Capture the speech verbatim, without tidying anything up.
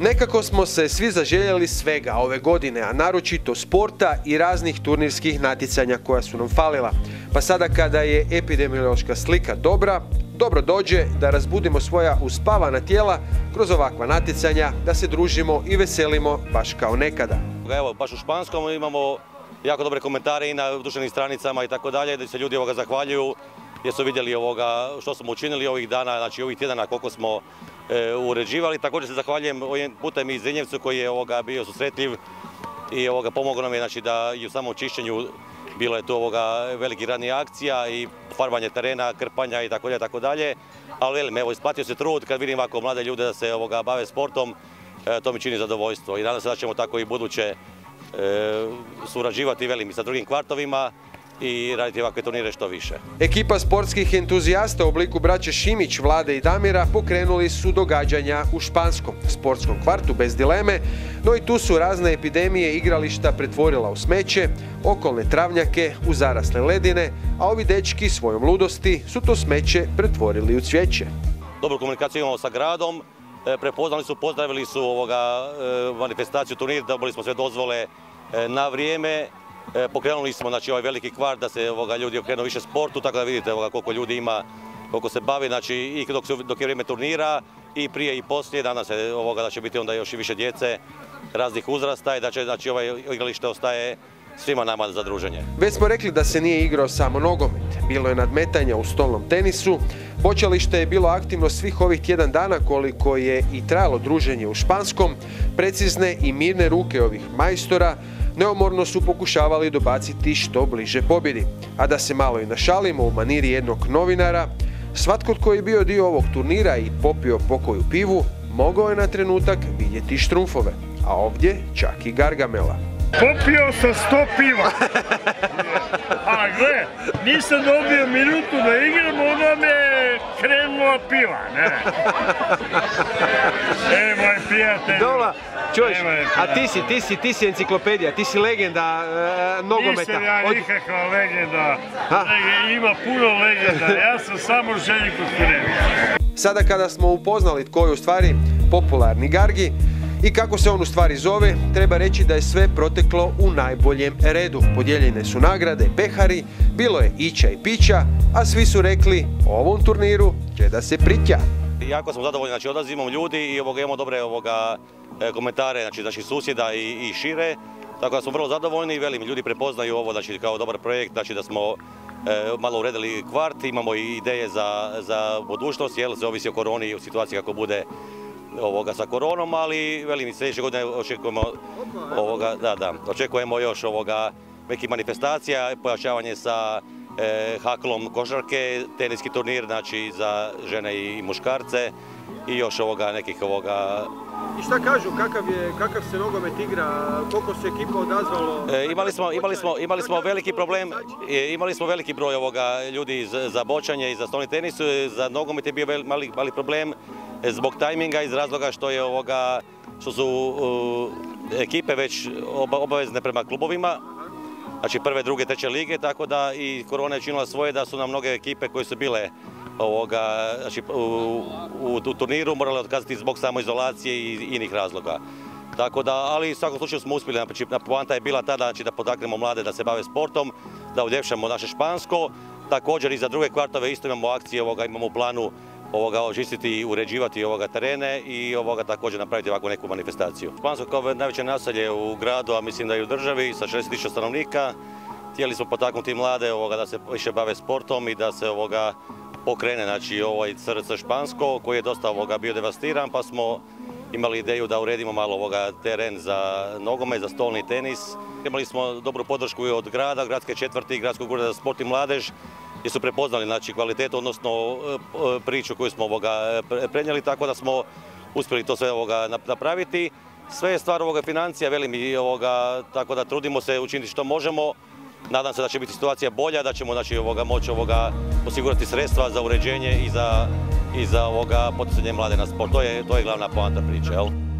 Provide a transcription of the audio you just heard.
Nekako smo se svi zaželjeli svega ove godine, a naročito sporta i raznih turnirskih natjecanja koja su nam falila. Pa sada kada je epidemiološka slika dobra, dobro dođe da razbudimo svoja uspavana tijela kroz ovakva natjecanja, da se družimo i veselimo baš kao nekada. Evo, baš u Španskom imamo jako dobre komentare i na društvenim stranicama i tako dalje, da se ljudi ovoga zahvaljuju jer su vidjeli ovoga što smo učinili ovih dana, znači ovih tjedana koliko smo e, uređivali. Također se zahvaljujem ovim putem i Zrinjevcu koji je ovoga bio susretljiv i ovoga pomogao nam je, znači da i u samom čišćenju bilo je tu ovoga veliki radnih akcija i farbanje terena, krpanja i tako dalje, tako dalje. Ali velim, evo, isplatio se trud kad vidim ovako mlade ljude da se ovoga bave sportom, e, to mi čini zadovoljstvo i nadam se da ćemo tako i buduće e, surađivati, velim, i sa drugim kvartovima i raditi ovakve turnire što više. Ekipa sportskih entuzijasta u obliku braće Šimić, Vlade i Damira pokrenuli su događanja u Španskom sportskom kvartu bez dileme, no i tu su razne epidemije igrališta pretvorila u smeće, okolne travnjake u zarasle ledine, a ovi dečki svojom ludosti su to smeće pretvorili u cvijeće. Dobru komunikaciju imamo sa gradom, prepoznali su, pozdravili su ovoga manifestaciju turnir, dobili smo sve dozvole na vrijeme. Pokrenuli smo, znači, ovaj veliki kvart da se ovoga, ljudi okrenu više sportu, tako da vidite ovoga, koliko ljudi ima, koliko se bavi, znači, i dok, su, dok je vrijeme turnira i prije i poslije. Danas se ovoga, da će biti onda još i više djece raznih uzrasta i da će, znači, ovaj igralište ostaje svima nama za druženje. Već smo rekli da se nije igrao samo nogomet. Bilo je nadmetanja u stolnom tenisu. Bočalište je bilo aktivno svih ovih tjedan dana koliko je i trajalo druženje u Španskom. Precizne i mirne ruke ovih majstora neumorno su pokušavali dobaciti što bliže pobjedi. A da se malo i našalimo u maniri jednog novinara, svatko tko je bio dio ovog turnira i popio pokoju pivu, mogao je na trenutak vidjeti štrumfove, a ovdje čak i Gargamela. Popio sam sto piva, a gle, nisam dobio minutu da igram, onda me krenula piva, ne. E, moj prijatelj. Dola, čuješ, a ti si, ti si, ti si enciklopedija, ti si legenda uh, nogometa. Nisam ja nikakva legenda, ima puno legenda, ja sam samo Željko Kurevija. Sada kada smo upoznali tko je u stvari popularni Gargi i kako se on u stvari zove, treba reći da je sve proteklo u najboljem redu. Podijeljene su nagrade, pehari, bilo je ića i pića, a svi su rekli o ovom turniru će da se prića. Jako smo zadovoljni, znači odlazimo ljudi i ovoga, imamo dobre ovoga, komentare, znači naših susjeda i, i šire, tako da smo vrlo zadovoljni i velim, ljudi prepoznaju ovo, znači, kao dobar projekt, znači da smo e, malo uredili kvart, imamo i ideje za, za budućnost, jer se ovisi o koroni i o situaciji kako bude ovoga sa koronom, ali velim, sljedeće godine očekujemo ovoga, da, da, očekujemo još ovoga nekih manifestacija, pojačavanje sa e, haklom košarke, teniski turnir, znači za žene i muškarce i još ovoga nekih ovoga. I šta kažu, kakav je, kakav se nogomet igra, koliko se ekipa odazvalo? E, imali smo, imali smo, imali smo veliki problem, e, imali smo veliki broj ovoga ljudi za, za bočanje i za stolni tenis, za nogomet je bio vel, mali, mali problem zbog tajminga, iz razloga što je ovoga, što su uh, ekipe već obavezne prema klubovima, znači prve, druge, treće lige, tako da i korona je činila svoje da su nam mnoge ekipe koje su bile ovoga, znači, u, u, u turniru morali otkazati zbog samoizolacije i inih razloga. Tako da, ali u svakom slučaju smo uspjeli, znači, poanta je bila tada, znači, da potaknemo mlade da se bave sportom, da uljepšamo naše Špansko, također i za druge kvartove isto imamo akcije, ovoga, imamo u planu ovoga, očistiti i uređivati ovoga terene i ovoga također napraviti ovakvu neku manifestaciju. Špansko kao najveće naselje u gradu, a mislim da i u državi, sa šezdeset tisuća stanovnika, htjeli smo potaknuti mlade ovoga, da se više bave sportom i da se ovoga pokrene, znači, ovaj C R C Špansko koji je dosta ovoga bio devastiran, pa smo imali ideju da uredimo malo ovoga teren za nogomet, za stolni tenis. Imali smo dobru podršku i od grada, gradske četvrti, gradskog ureda za sport i mladež, gdje su prepoznali, znači, kvalitetu, odnosno priču koju smo ovoga prenijeli, tako da smo uspjeli to sve ovoga napraviti. Sve je stvar ovoga financija, velim, i ovoga, tako da trudimo se učiniti što možemo. Nadam se da će biti situacija bolja, da ćemo, znači, ovoga, moći ovoga, osigurati sredstva za uređenje i za, i za ovoga, poticanje mlade na sport. To je, to je glavna poanta priče, jel?